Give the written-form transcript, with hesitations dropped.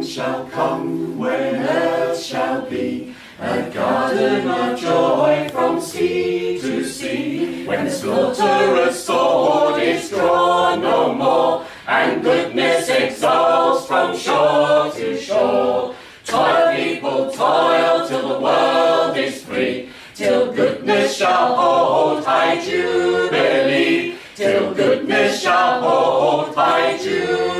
shall come, when earth shall be a garden of joy from sea to sea, when the slaughterer's sword is drawn no more, and goodness exalts from shore to shore. Toil, people, toil till the world is free, till goodness shall hold high jubilee, till goodness shall hold high jubilee.